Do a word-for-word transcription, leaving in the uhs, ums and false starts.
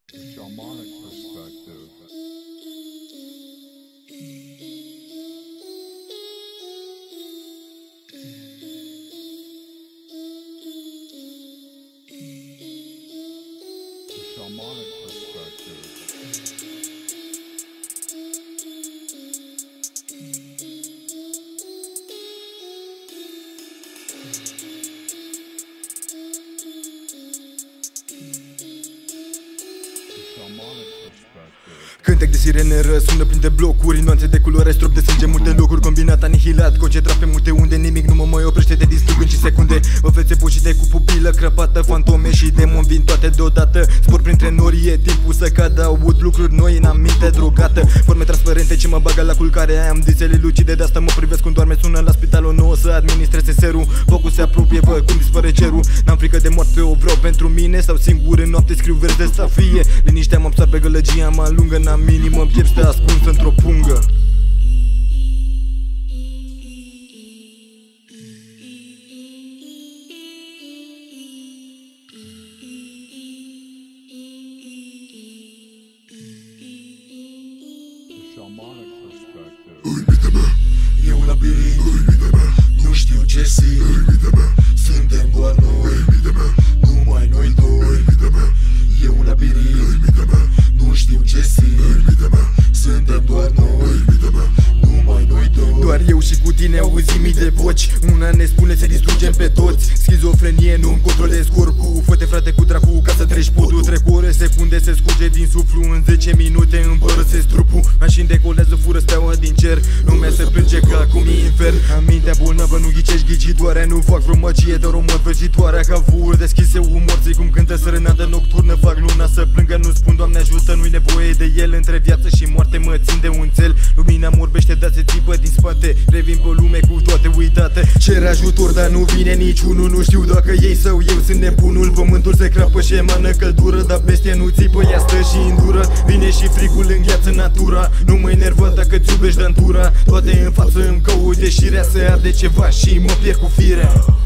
Shamanic perspective. Shamanic perspective. Cântec de sirene răsună printre blocuri, nuanțe de culoare, strop de sânge, multe locuri, combinat, anihilat, concentrat pe multe unde. Nimic nu mă mai oprește, de distrug în cinci secunde. Vă veți epușite cu pupilă crăpată, fantome și demoni vin toate deodată. Spor printre nori, e timpul să cadă, aud lucruri noi în aminte drogată. Forme transparente ce mă bagă la culcare, am disele lucide, de asta mă privesc când doarme. Sună la spitalul nou să administreze serul, focul se apropie, văd cum dispare cerul. N-am frică de moarte, o vreau pentru mine, sau singur în noapte scriu verzi de stafie. Liniștea mă absorbe, gălăgia mă alungă, n-am minimă, îmi piepste ascuns într-o pungă. Shamanic perspective. În mintea mea e un labirint, în mintea mea nu știu ce simt, în mintea mea suntem doar noi, în mintea mea numai noi doi, în mintea mea e un labirint, în mintea mea nu știu ce simt, în mintea mea suntem doar noi, în mintea mea numai noi doi. Doar eu și cu tine auzim mii de voci, una ne spune să distrugem pe toți. Schizofrenie, nu-mi controlez corpul, fă-te frate cu dracu ca să treci podul. Trec ore, secunde, se scurge din suflu, în zece minute îmi părăsesc trupul. Mașini decolează, fură steaua din cer, lumea se plânge ca acum e infern. Amintea bolnavă, nu ghicești ghicitoarea, nu fac vreo magie, dar o măvăjitoare. Cavul deschise umorții, cum cântă serenadă nocturnă, fac luna să plângă, nu spun Doamne ajută, nu-i nevoie de el. Între viață și moarte mă țin de un țel, lumina morbește, dar se țipă din spate. Revin pe lume cu toate uitate, cer ajutor, dar nu vine niciunul. Nu știu dacă ei sau eu sunt nebunul. Pământul se crapă și emană căldură, dar bestia nu țipă, ea stă și îndură. Vine și frigul, îngheață natura, nu mă enervă dacă-ți iubești dantura. Toate în față îmi caut ieșirea, să arde ceva și mă pierd cu firea.